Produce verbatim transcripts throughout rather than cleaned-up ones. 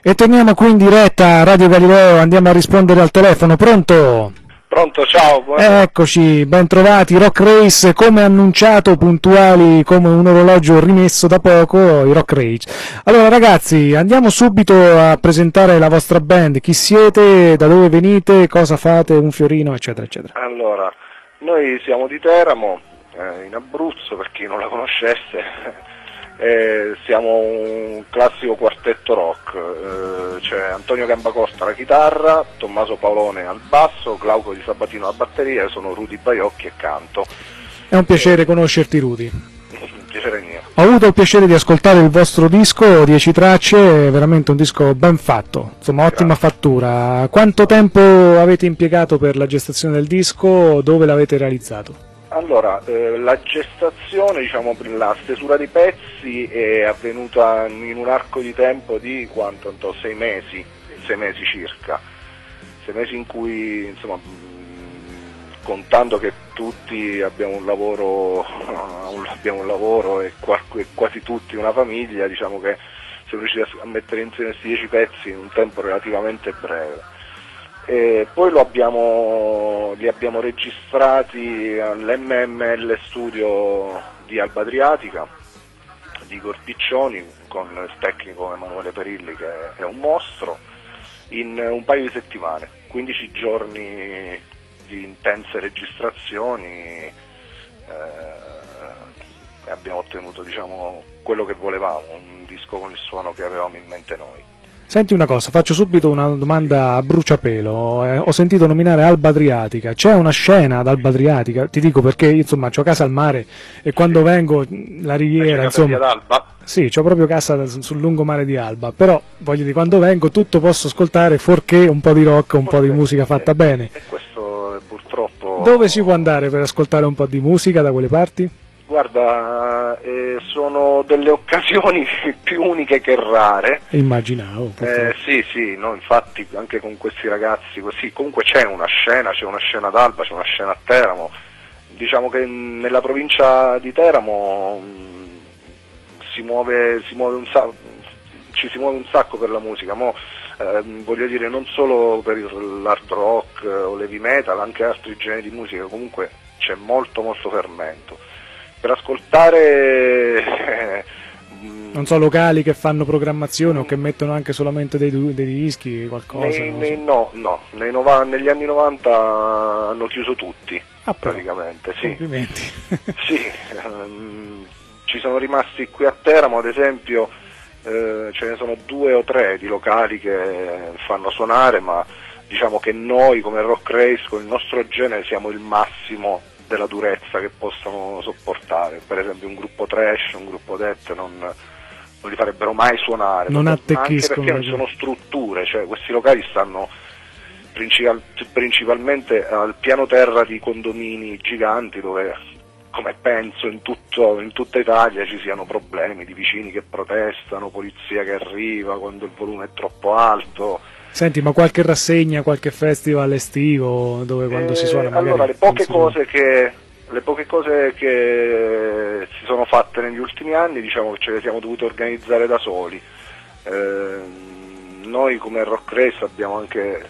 E torniamo qui in diretta a Radio Galileo, andiamo a rispondere al telefono. Pronto? Pronto, ciao. Buonasera. Eccoci, ben trovati, Rock Race, come annunciato, puntuali come un orologio rimesso da poco, i Rock Race. Allora ragazzi, andiamo subito a presentare la vostra band, chi siete, da dove venite, cosa fate, un fiorino, eccetera, eccetera. Allora, noi siamo di Teramo, eh, in Abruzzo, per chi non la conoscesse. Eh, siamo un classico quartetto rock, eh, c'è Antonio Gambacosta alla chitarra, Tommaso Paolone al basso, Glauco Di Sabatino alla batteria, sono Rudy Baiocchi e canto. È un piacere conoscerti, Rudy. Un piacere mio. Ho avuto il piacere di ascoltare il vostro disco, dieci tracce, è veramente un disco ben fatto, insomma ottima Grazie. fattura. Quanto tempo avete impiegato per la gestazione del disco, dove l'avete realizzato? Allora, eh, la gestazione, diciamo, la stesura dei pezzi è avvenuta in un arco di tempo di quanto? sei mesi, sei mesi circa, sei mesi in cui, insomma, mh, contando che tutti abbiamo un lavoro, abbiamo un lavoro e, qua, e quasi tutti una famiglia, diciamo che siamo riusciti a mettere insieme questi dieci pezzi in un tempo relativamente breve. E poi lo abbiamo, li abbiamo registrati all'M M L Studio di Alba Adriatica, di Corpiccioni, con il tecnico Emanuele Perilli che è un mostro, in un paio di settimane, quindici giorni di intense registrazioni, eh, e abbiamo ottenuto, diciamo, quello che volevamo, un disco con il suono che avevamo in mente noi. Senti una cosa, faccio subito una domanda a bruciapelo, eh, ho sentito nominare Alba Adriatica, c'è una scena ad Alba Adriatica? Ti dico perché insomma ho casa al mare e quando Sì. vengo la riviera, insomma, ad Alba? sì, c'ho proprio casa sul lungomare di Alba, però voglio dire, quando vengo tutto posso ascoltare fuorché un po' di rock, un po' di musica fatta eh, bene. E questo purtroppo... Dove si può andare per ascoltare un po' di musica da quelle parti? Guarda, eh, sono delle occasioni più uniche che rare. Immaginavo. Eh, sì, sì, no, infatti anche con questi ragazzi così, comunque c'è una scena, c'è una scena ad Alba, c'è una scena a Teramo. Diciamo che nella provincia di Teramo mh, si muove, si muove un sacco, ci si muove un sacco per la musica, mo, eh, voglio dire non solo per l'hard rock o l'heavy metal, anche altri generi di musica, comunque c'è molto molto fermento. Per ascoltare, eh, non so, locali che fanno programmazione o che mettono anche solamente dei, dei dischi, qualcosa? Nei, nei, no, no, nei nova, negli anni novanta hanno chiuso tutti, ah, praticamente, sì. Complimenti. Sì, um, ci sono rimasti qui a Teramo, ad esempio, eh, ce ne sono due o tre di locali che fanno suonare, ma diciamo che noi come Rock Race, con il nostro genere, siamo il massimo della durezza che possono sopportare. Per esempio un gruppo trash, un gruppo death non, non li farebbero mai suonare, non anche perché non perché sono strutture, cioè questi locali stanno principal, principalmente al piano terra di condomini giganti dove, come penso in, tutto, in tutta Italia, ci siano problemi di vicini che protestano, polizia che arriva quando il volume è troppo alto. Senti, ma qualche rassegna, qualche festival estivo dove quando eh, si suona magari... Allora, le poche, cose che, le poche cose che si sono fatte negli ultimi anni, diciamo che ce le siamo dovute organizzare da soli. Eh, noi come Rock Race abbiamo anche,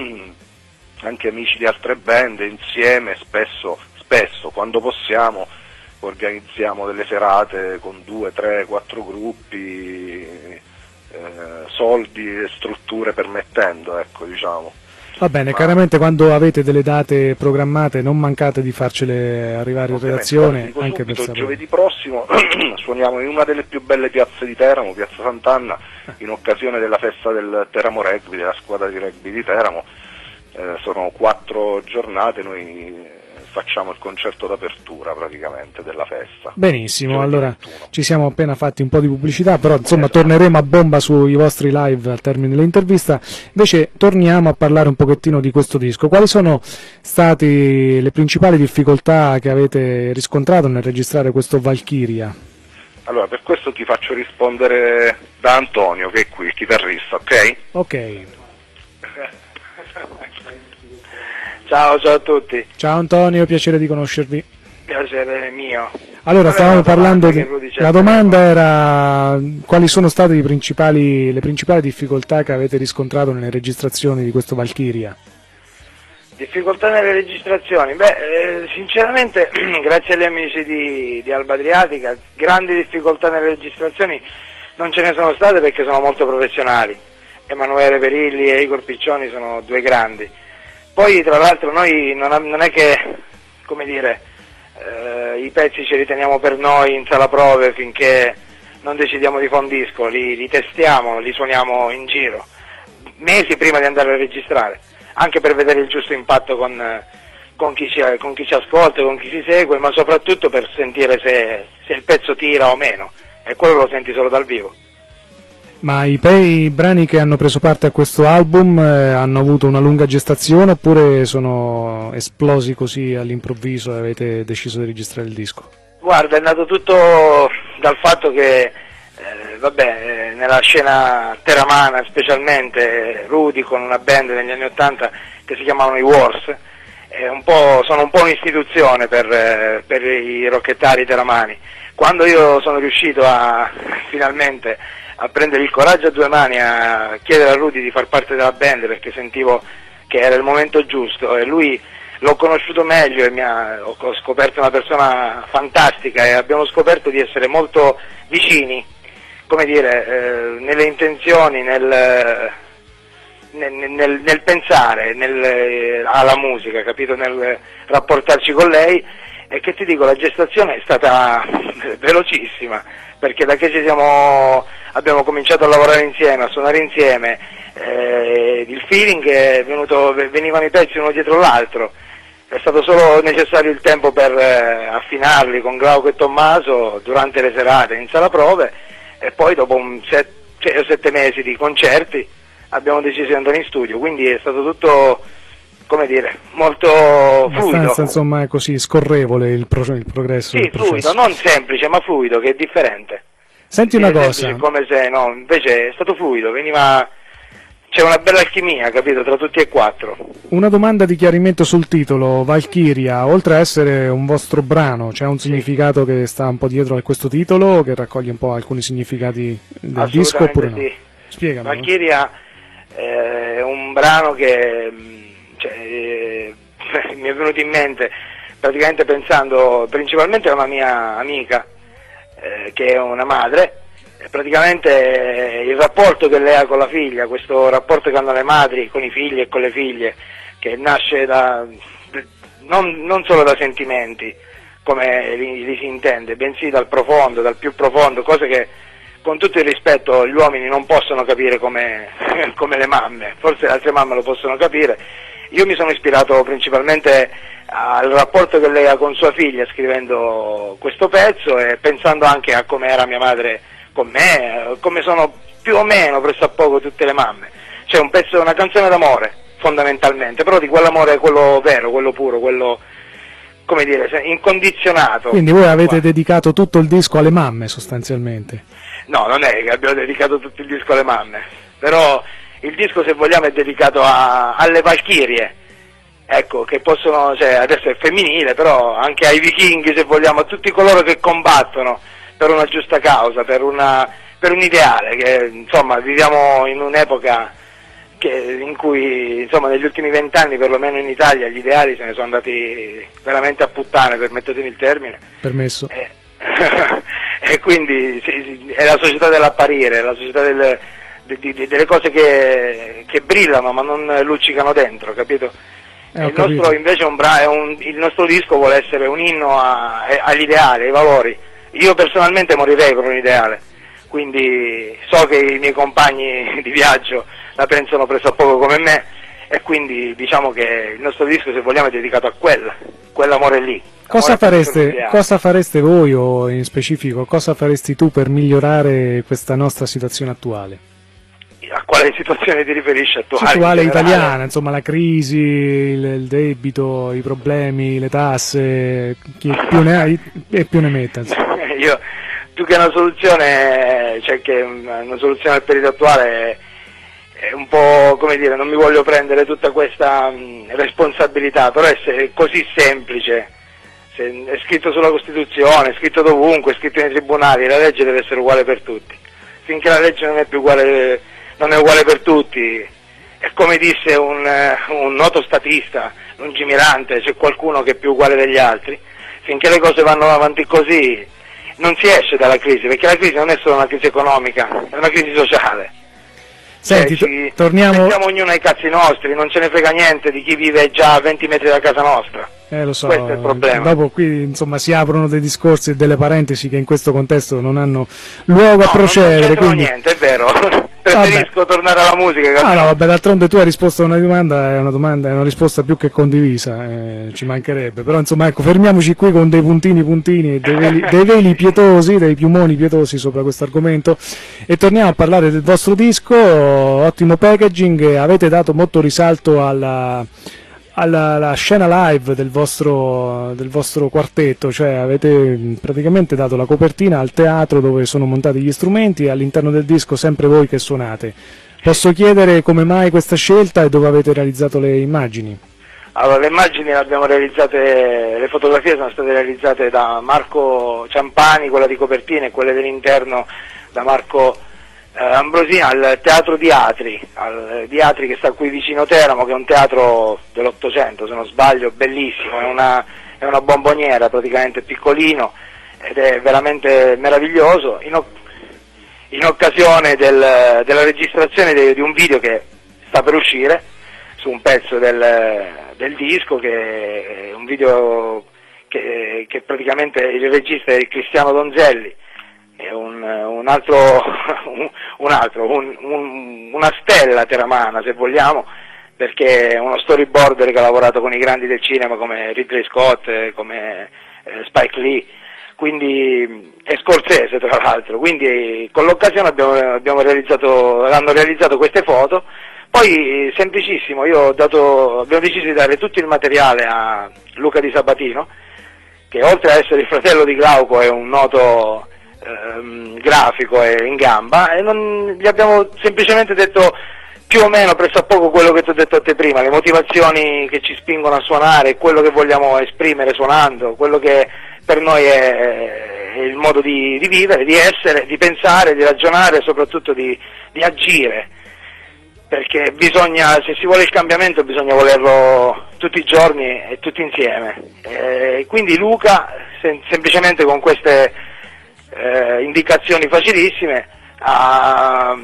anche amici di altre band, insieme spesso, spesso, quando possiamo, organizziamo delle serate con due, tre, quattro gruppi, Eh, soldi e strutture permettendo, ecco, diciamo. Va bene, Ma... chiaramente quando avete delle date programmate non mancate di farcele arrivare in redazione, dico anche per subito, sapere. giovedì prossimo suoniamo in una delle più belle piazze di Teramo, Piazza Sant'Anna, in occasione della festa del Teramo Rugby, della squadra di rugby di Teramo. Eh, sono quattro giornate, noi facciamo il concerto d'apertura praticamente della festa. Benissimo, giovedì allora ventuno. ci siamo appena fatti un po' di pubblicità, però insomma torneremo a bomba sui vostri live al termine dell'intervista. Invece torniamo a parlare un pochettino di questo disco. Quali sono state le principali difficoltà che avete riscontrato nel registrare questo Valkyria? Allora, per questo ti faccio rispondere da Antonio, che è qui, il chitarrista, ok? Ok. Ciao, ciao a tutti. Ciao Antonio, piacere di conoscervi. Piacere mio. Allora, stavamo parlando di... La domanda era quali sono state i principali, le principali difficoltà che avete riscontrato nelle registrazioni di questo Valkyria? Difficoltà nelle registrazioni? Beh, eh, sinceramente, grazie agli amici di, di Alba Adriatica, grandi difficoltà nelle registrazioni non ce ne sono state perché sono molto professionali. Emanuele Perilli e Igor Piccioni sono due grandi. Poi, tra l'altro, noi non, non è che, come dire, eh, i pezzi ce li teniamo per noi in sala prove finché non decidiamo di fare un disco, li, li testiamo, li suoniamo in giro, mesi prima di andare a registrare, anche per vedere il giusto impatto con, con, chi, ci, con chi ci ascolta, con chi ci segue, ma soprattutto per sentire se, se il pezzo tira o meno, e quello lo senti solo dal vivo. Ma i, i brani che hanno preso parte a questo album eh, hanno avuto una lunga gestazione oppure sono esplosi così all'improvviso e avete deciso di registrare il disco? Guarda, è nato tutto dal fatto che eh, vabbè, eh, nella scena teramana specialmente, Rudy con una band negli anni ottanta che si chiamavano i Wars, eh, un po', sono un po' un'istituzione per, eh, per i rockettari teramani. Quando io sono riuscito a finalmente a prendere il coraggio a due mani, a chiedere a Rudy di far parte della band perché sentivo che era il momento giusto, e lui l'ho conosciuto meglio e mi ha, ho scoperto una persona fantastica e abbiamo scoperto di essere molto vicini, come dire, eh, nelle intenzioni, nel, nel, nel, nel pensare nel, alla musica, capito? Nel rapportarci con lei. E che ti dico, la gestazione è stata velocissima, perché da che ci siamo, abbiamo cominciato a lavorare insieme, a suonare insieme, eh, il feeling è venuto, venivano i pezzi uno dietro l'altro, è stato solo necessario il tempo per eh, affinarli con Glauco e Tommaso durante le serate in sala prove, e poi dopo un set, sei o sette mesi di concerti abbiamo deciso di andare in studio, quindi è stato tutto, come dire, molto fluido. Abbastanza, insomma, è così scorrevole il, pro il progresso. Sì, del fluido, non semplice, ma fluido, che è differente. Senti una cosa. Come se, no, invece è stato fluido, veniva, c'è una bella alchimia, capito, tra tutti e quattro. Una domanda di chiarimento sul titolo, Valkyria, oltre a essere un vostro brano, c'è un significato che sta un po' dietro a questo titolo, che raccoglie un po' alcuni significati del disco, oppure no? Sì. Spiegami. Valkyria è un brano che... Cioè, eh, mi è venuto in mente praticamente pensando principalmente a una mia amica eh, che è una madre, e praticamente eh, il rapporto che lei ha con la figlia, questo rapporto che hanno le madri con i figli e con le figlie, che nasce da non, non solo da sentimenti come li, li si intende, bensì dal profondo, dal più profondo, cose che con tutto il rispetto gli uomini non possono capire come, come le mamme, forse le altre mamme lo possono capire. Io mi sono ispirato principalmente al rapporto che lei ha con sua figlia scrivendo questo pezzo, e pensando anche a come era mia madre con me, come sono più o meno pressappoco tutte le mamme. C'è un pezzo, una canzone d'amore fondamentalmente, però di quell'amore, quello vero, quello puro, quello, come dire, incondizionato. Quindi voi avete dedicato tutto il disco alle mamme sostanzialmente? No, non è che abbiamo dedicato tutto il disco alle mamme, però il disco, se vogliamo, è dedicato a, alle Valchirie, ecco, che possono, cioè, adesso è femminile, però anche ai vichinghi, se vogliamo, a tutti coloro che combattono per una giusta causa, per, una, per un ideale, che insomma viviamo in un'epoca che, in cui, insomma, negli ultimi vent'anni, perlomeno in Italia, gli ideali se ne sono andati veramente a puttane, permettetemi il termine. Permesso. E, e quindi sì, sì, è la società dell'apparire, la società del... Di, di, delle cose che, che brillano ma non luccicano dentro, capito? Eh, il capito. nostro invece è un bra è un, il nostro disco vuole essere un inno a, agli ideali, ai valori. Io personalmente morirei per un ideale, quindi so che i miei compagni di viaggio la pensano pressappoco come me, e quindi diciamo che il nostro disco, se vogliamo, è dedicato a quella, quell'amore lì. Cosa fareste, cosa fareste voi, o in specifico cosa faresti tu per migliorare questa nostra situazione attuale? A quale situazione ti riferisci? Attuale, attuale italiana, insomma, la crisi, il, il debito, i problemi, le tasse, chi più ne ha e più ne metta. Insomma. Io, più che una soluzione, cioè che una soluzione al periodo attuale, è un po', come dire, non mi voglio prendere tutta questa mh, responsabilità, però è così semplice, Se è scritto sulla Costituzione, è scritto dovunque, è scritto nei tribunali, la legge deve essere uguale per tutti. Finché la legge non è più uguale, non è uguale per tutti, è come disse un, un noto statista lungimirante, c'è qualcuno che è più uguale degli altri. Finché le cose vanno avanti così non si esce dalla crisi, perché la crisi non è solo una crisi economica, è una crisi sociale. Senti, cioè, ci torniamo... pensiamo ognuno ai cazzi nostri, non ce ne frega niente di chi vive già a venti metri da casa nostra. Eh, lo so, questo è il problema. Dopo qui insomma si aprono dei discorsi e delle parentesi che in questo contesto non hanno luogo no, a procedere. Non quindi... niente, è vero. Preferisco vabbè. tornare alla musica. Che... Ah no, vabbè, d'altronde tu hai risposto a una domanda, è una domanda, è una risposta più che condivisa, eh, ci mancherebbe. Però insomma ecco, fermiamoci qui con dei puntini puntini, dei veli, dei veli pietosi, dei piumoni pietosi sopra questo argomento e torniamo a parlare del vostro disco, ottimo packaging, avete dato molto risalto alla... alla, alla scena live del vostro, del vostro quartetto, cioè avete praticamente dato la copertina al teatro dove sono montati gli strumenti e all'interno del disco sempre voi che suonate. Posso chiedere come mai questa scelta e dove avete realizzato le immagini? Allora, le immagini le abbiamo realizzate, le fotografie sono state realizzate da Marco Ciampani, quella di copertina, e quelle dell'interno da Marco Eh, Ambrosina, al Teatro di Atri, al, di Atri che sta qui vicino Teramo, che è un teatro dell'Ottocento, se non sbaglio, bellissimo, è una, è una bomboniera praticamente, piccolino, ed è veramente meraviglioso, in, in occasione del, della registrazione de, di un video che sta per uscire su un pezzo del, del disco, che è un video che, che praticamente il regista è Cristiano Donzelli, è un, un altro, un, un altro un, un, una stella teramana se vogliamo, perché è uno storyboarder che ha lavorato con i grandi del cinema come Ridley Scott, come eh, Spike Lee, quindi è Scorsese tra l'altro, quindi con l'occasione abbiamo, abbiamo realizzato, hanno realizzato queste foto. Poi semplicissimo, io ho dato, abbiamo deciso di dare tutto il materiale a Luca Di Sabatino, che oltre a essere il fratello di Glauco è un noto Ehm, grafico e in gamba, e non, gli abbiamo semplicemente detto più o meno presso a poco quello che ti ho detto a te prima, le motivazioni che ci spingono a suonare, quello che vogliamo esprimere suonando, quello che per noi è, è il modo di, di vivere, di essere, di pensare, di ragionare e soprattutto di, di agire, perché bisogna, se si vuole il cambiamento bisogna volerlo tutti i giorni e tutti insieme, e quindi Luca sem- semplicemente con queste Eh, indicazioni facilissime ha,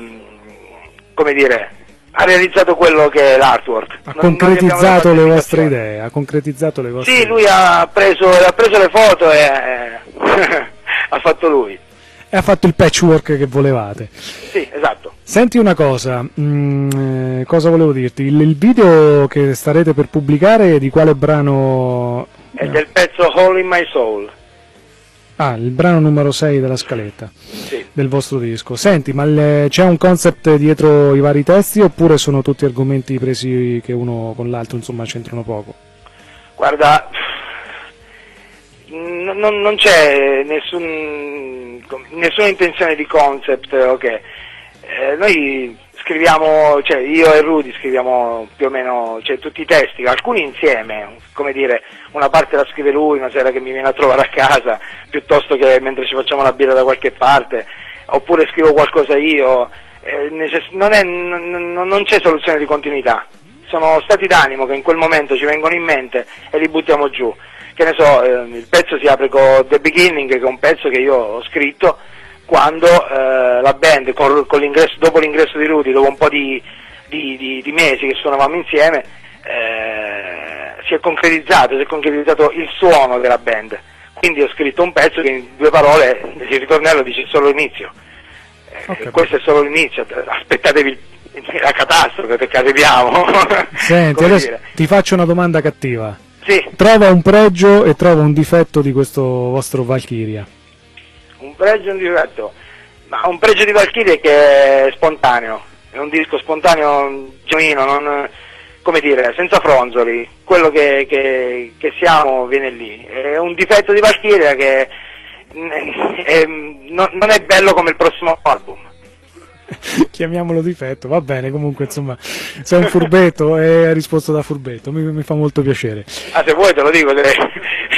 come dire, ha realizzato quello che è l'artwork, ha non, concretizzato non le vostre idee, ha concretizzato le vostre sì, idee. Lui ha preso, ha preso le foto e eh, ha fatto lui e ha fatto il patchwork che volevate. Sì, esatto. Senti una cosa, mh, cosa volevo dirti, il, il video che starete per pubblicare di quale brano? È no. del pezzo Hole in My Soul. Ah, il brano numero sei della scaletta, sì, del vostro disco. Senti, ma le, c'è un concept dietro i vari testi oppure sono tutti argomenti presi che uno con l'altro insomma c'entrano poco? Guarda, n- non, non c'è nessun, nessuna intenzione di concept, ok. Eh, noi scriviamo, cioè io e Rudy scriviamo più o meno, cioè, tutti i testi, alcuni insieme, come dire, una parte la scrive lui una sera che mi viene a trovare a casa, piuttosto che mentre ci facciamo la birra da qualche parte, oppure scrivo qualcosa io, eh, necess- non, è, n- n- non c'è soluzione di continuità, sono stati d'animo che in quel momento ci vengono in mente e li buttiamo giù, che ne so, eh, il pezzo si apre con The Beginning, che è un pezzo che io ho scritto quando eh, la band, con, con l'ingresso, dopo l'ingresso di Rudy, dopo un po' di, di, di, di mesi che suonavamo insieme, eh, si è concretizzato, si è concretizzato il suono della band. Quindi ho scritto un pezzo che in due parole, il ritornello dice solo l'inizio. Eh, okay. Questo è solo l'inizio, aspettatevi la catastrofe perché arriviamo. Senti, adesso dire. ti faccio una domanda cattiva. Sì. Trova un pregio e trova un difetto di questo vostro Valkyria. Un pregio e un difetto, ma un pregio di Valkyria è che è spontaneo, è un disco spontaneo, genuino, non, come dire, senza fronzoli, quello che, che, che siamo viene lì. È un difetto di Valkyria che è, è, non, non è bello come il prossimo album. Chiamiamolo difetto, va bene, comunque insomma sei un furbetto e hai risposto da furbetto, mi, mi fa molto piacere. Ah, se vuoi te lo dico, se,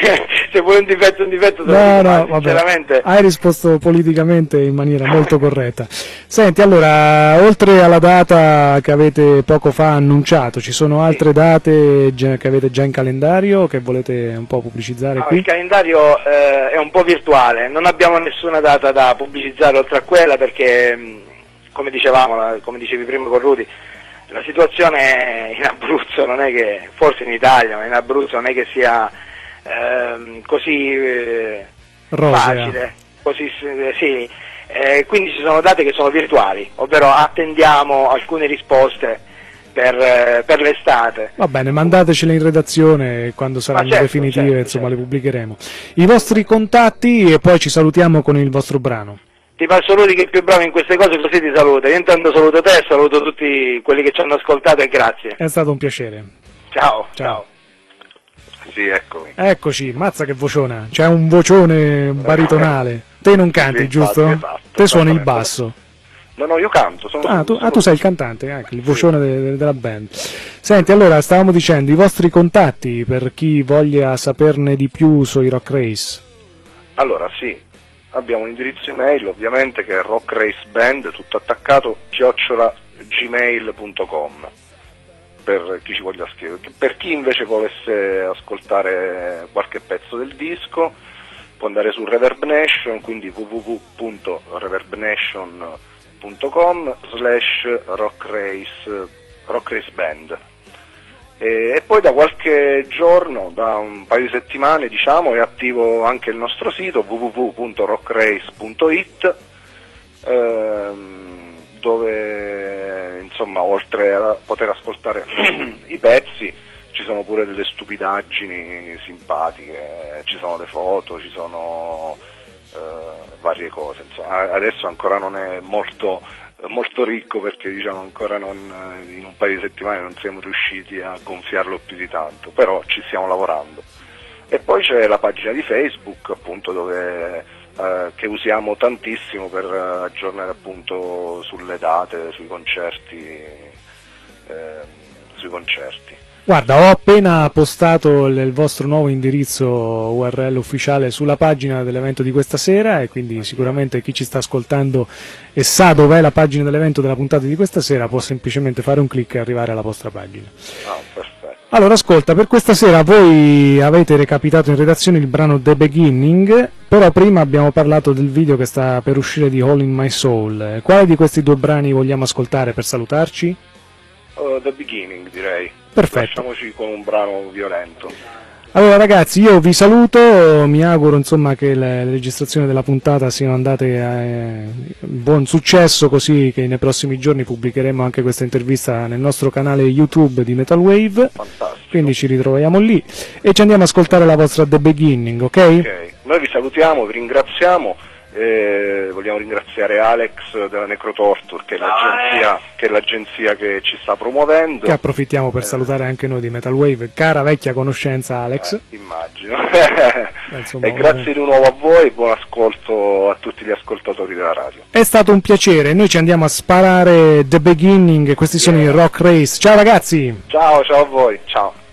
se vuoi un difetto un difetto te lo No, dico, no, ma vabbè, sinceramente hai risposto politicamente in maniera molto corretta. Senti, allora, oltre alla data che avete poco fa annunciato, ci sono altre Sì. date già- che avete già in calendario che volete un po' pubblicizzare No, qui? il calendario eh, è un po' virtuale, non abbiamo nessuna data da pubblicizzare oltre a quella perché, mh, come dicevamo, la- come dicevi prima con Rudy, la situazione in Abruzzo non è che, forse in Italia, ma in Abruzzo non è che sia ehm, così eh, Rosea. facile, così eh, sì, eh, quindi ci sono date che sono virtuali, ovvero attendiamo alcune risposte per, eh, per l'estate. Va bene, mandatecele in redazione e quando saranno certo, definitive, certo, insomma, certo. le pubblicheremo. I vostri contatti e poi ci salutiamo con il vostro brano. Ti passo Rudy che è più bravo in queste cose, così ti saluta. Io intanto saluto te e saluto tutti quelli che ci hanno ascoltato e grazie. È stato un piacere. Ciao, Ciao. ciao. Sì, eccomi. Eccoci, mazza che vociona, c'è un vocione baritonale. Te non canti, Sì, giusto? infatti, esatto, Te suoni il esattamente. basso. No, no, io canto. Sono, Ah tu, sono- ah, tu sei il cantante, anche il vocione de- de- della band. Senti, allora, stavamo dicendo, i vostri contatti per chi voglia saperne di più sui Rock Race. Allora, sì, abbiamo un indirizzo email ovviamente che è rockraceband, tutto attaccato, chiocciola gmail punto com, per chi ci voglia scrivere. Per chi invece volesse ascoltare qualche pezzo del disco può andare su Reverb Nation, quindi w w w punto reverb nation punto com slash rockrace rockraceband. E, e poi da qualche giorno, da un paio di settimane diciamo, è attivo anche il nostro sito w w w punto rockrace punto i t, ehm, dove insomma oltre a poter ascoltare i pezzi ci sono pure delle stupidaggini simpatiche, ci sono le foto, ci sono eh, varie cose, insomma. Adesso ancora non è molto molto ricco perché diciamo ancora non, in un paio di settimane non siamo riusciti a gonfiarlo più di tanto, però ci stiamo lavorando. E poi c'è la pagina di Facebook appunto dove eh, che usiamo tantissimo per aggiornare appunto sulle date, sui concerti, eh, sui concerti. Guarda, ho appena postato il il vostro nuovo indirizzo U R L ufficiale sulla pagina dell'evento di questa sera e quindi sicuramente chi ci sta ascoltando e sa dov'è la pagina dell'evento della puntata di questa sera può semplicemente fare un clic e arrivare alla vostra pagina. Ah, perfetto. Allora, ascolta, per questa sera voi avete recapitato in redazione il brano The Beginning, però prima abbiamo parlato del video che sta per uscire di Hole in My Soul. Quale di questi due brani vogliamo ascoltare per salutarci? Uh, The Beginning, direi. Perfetto. Lasciamoci con un brano violento. Allora ragazzi, io vi saluto, mi auguro insomma che le, le registrazioni della puntata siano andate a eh, buon successo, così che nei prossimi giorni pubblicheremo anche questa intervista nel nostro canale YouTube di Metal Wave. Fantastico. Quindi ci ritroviamo lì e ci andiamo a ascoltare la vostra The Beginning, ok? Ok, noi vi salutiamo, vi ringraziamo. Eh, vogliamo ringraziare Alex della Necrotorture che è l'agenzia che, è l'agenzia che ci sta promuovendo. Che approfittiamo per salutare anche noi di Metal Wave, cara vecchia conoscenza Alex. Eh, immagino. Insomma, e grazie di nuovo a voi, buon ascolto a tutti gli ascoltatori della radio. È stato un piacere, noi ci andiamo a sparare The Beginning, questi sono Yeah. i Rock Race. Ciao ragazzi! Ciao, ciao a voi, ciao.